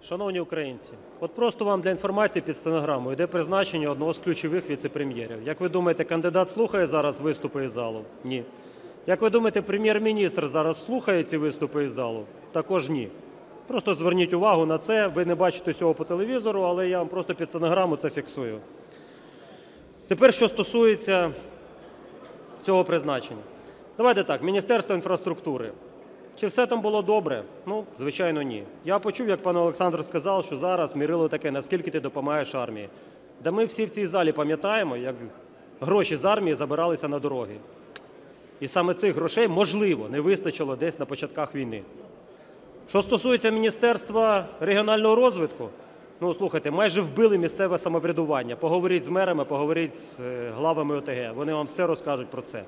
Шановні українці, от просто вам для інформації під стенограму йде призначення одного з ключових віце-прем'єрів. Як ви думаєте, кандидат слухає зараз виступи із залу? Ні. Як ви думаєте, прем'єр-міністр зараз слухає ці виступи із залу? Також ні. Просто зверніть увагу на це, ви не бачите цього по телевізору, але я вам просто під стенограму це фіксую. Тепер, що стосується цього призначення. Давайте так, Міністерство інфраструктури. Чи все там було добре? Ну, звичайно, ні. Я почув, як пан Олександр сказав, що зараз мірило таке, наскільки ти допомагаєш армії. Да ми всі в цій залі пам'ятаємо, як гроші з армії забиралися на дороги. І саме цих грошей, можливо, не вистачило десь на початках війни. Що стосується Міністерства регіонального розвитку, ну, слухайте, майже вбили місцеве самоврядування. Поговоріть з мерами, поговоріть з главами ОТГ, вони вам все розкажуть про це.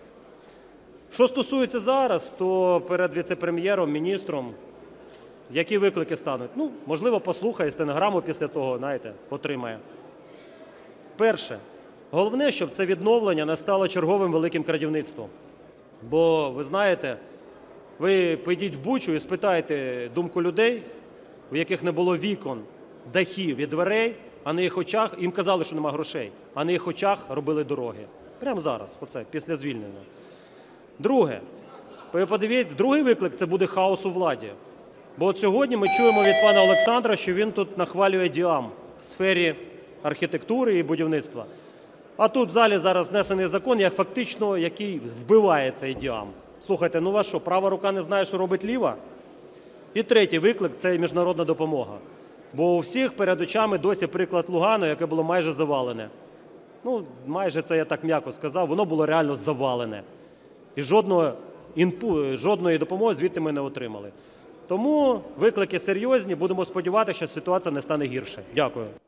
Що стосується зараз, то перед віце-прем'єром, міністром, які виклики стануть? Ну, можливо, послухає стенограму після того, знаєте, отримає. Перше. Головне, щоб це відновлення не стало черговим великим крадівництвом. Бо, ви знаєте, ви підіть в Бучу і спитайте думку людей, у яких не було вікон, дахів і дверей, а на їх очах, їм казали, що нема грошей, а на їх очах робили дороги. Прямо зараз, оце, після звільнення. Друге. Ви подивіться, другий виклик – це буде хаос у владі. Бо от сьогодні ми чуємо від пана Олександра, що він тут нахвалює ДІАМ в сфері архітектури і будівництва. А тут в залі зараз внесений закон, як фактично, який вбиває цей ДІАМ. Слухайте, ну вас що, права рука не знає, що робить ліва? І третій виклик – це міжнародна допомога. Бо у всіх перед очами досі приклад Лугано, яке було майже завалене. Ну, майже це я так м'яко сказав, воно було реально завалене. І жодної допомоги звідти ми не отримали. Тому виклики серйозні, будемо сподіватися, що ситуація не стане гірше. Дякую.